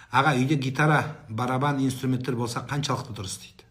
Аға, үйде гитара, барабан, инструменттер болса қаншалықты дұрыс дейді.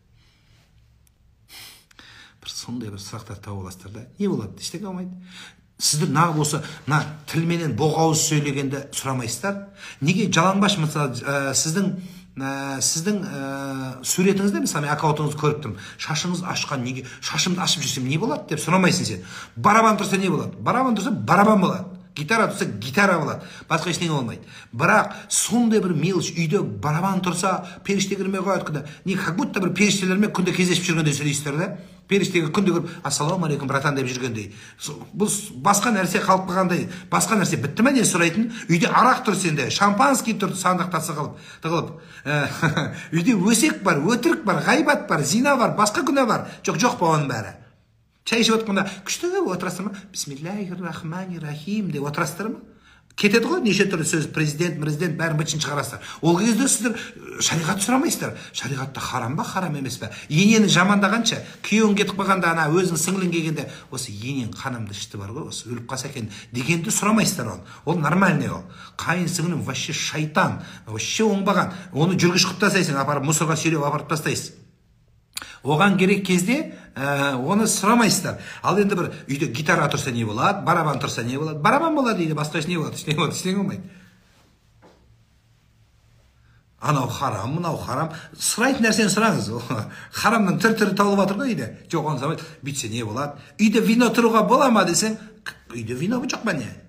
Бір сондай бір сұрақтар тауып аласыздар да. Не болады? Ештеңе болмайды. Сіздер нағып осы тілменен боғауыз сөйлегенде сұрамайсыздар. Неге жалаңбаш, мысалы, сіздің суретіңізде, мысалы, мен аккаунтыңызды көріп тұрмын. Шашыңыз ашқан, неге шашымды ашып жүрсем не болады деп сұрамайсың сен. Барабан тұрса не болады? Барабан тұрса барабан болады. Гитара тұрса гитара болады. Басқа ештеңе болмайды. Бірақ сондай бір мелочь, үйде барабан тұрса періште кірмей қояды. Не, как будто бір періштелермен күнде кездесіп жүргендей сөйлейсіздер да. Періштеге күнде көріп, ассалаумағалейкум, братан деп жүргендей. Бұл басқа нәрсе қалып қалғандай, басқа нәрсе бітті ме не сұрайтын? Үйде арақ тұр сенде, шампанский тұр сандықта тығылып. Үйде өсек бар, өтірік бар, ғайбат бар, зина бар, басқа күнә бар. Жоқ па оның бәрі. Чай ішіп отқанда күшті отырасыздар ма? Бисмиллахир-рахманир-рахим деп отырасыздар ма? Кетеді ғой, неше түрлі сөз, президент бәрін бітшін шығарасыздар. Ол кезде сіздер шариғат сұрамайсыздар. Шариғатта харам ба, харам емес пе? Енені жамандағанша, күйеуің кетіп қалғанда, ана өзің сіңлің келгенде, осы енең қанымды ішті бар ғой, осы өліп қалса екен дегенді сұрамайсыздар ол. Ол нормальный ол. Қайын сіңлің вообще шайтан, вообще оңбаған. Оны жүргіш қылып тастайсың, апарып мусорға сүйреп апарып тастайсың. Оған керек кезде оны сұрамайсыздар. Ал енді бір үйде гитара тұрса не болады, барабан тұрса не болады? Барабан болады дейді, басқа не болады? Ештеңе болмайды. Анау харам, мынау харам. Сұрайтын нәрсені сұраңыз. Харамның түр-түрі табылып жатыр ғой үйде. Жоқ, оны сұрайды, бүйтсе не болады? Үйде вино тұруға бола ма десең, үйде вино жоқ па не?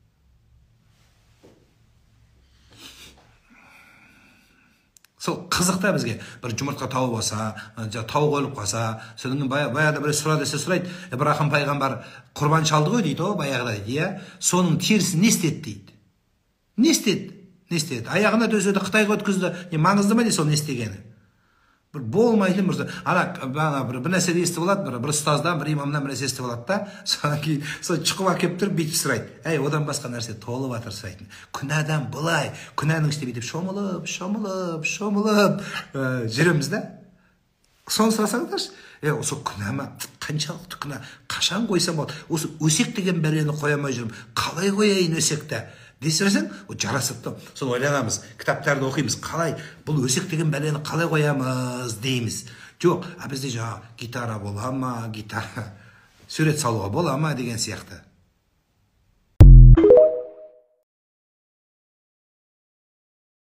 Сол қызықта бізге бір жұмыртқа тауып алса, тауық өліп қалса, содан кейін баяғыда бір сұра десе сұрайды, Ибрахим пайғамбар құрбан шалды ғой дейді, баяғыда дейді, соның терісін не істеді дейді. Не істеді? Аяғына төседі, Қытайға өткізді. Маңызды ма не сол не істегені? Бір болмайтын бір нәрсе естіп алады, бір ұстаздан, бір имамнан бір нәрсе естіп алады да, содан кейін сол шұқып әкеп тұрып бүйтіп сұрайды. Әй, одан басқа нәрсе толып жатыр сұрайтын. Күнәдан былай, күнәнің ішінде бүйтіп шомылып жүреміз да. Соны сұрасаңдаршы, осы күнә ма? Қаншалықты күнә? Қашан қойсам болады? Осы өсек деген бәлені қоя алмай жүрмін. Қалай қояйын өсекті? Десірсің, жарасыпты. Соны ойланамыз, кітаптарды оқимыз. Қалай, бұл өсек деген бәлені қалай қоямыз дейміз. Жоқ, бізде жаңа гитара бола ма, сурет салуға бола ма деген сияқты.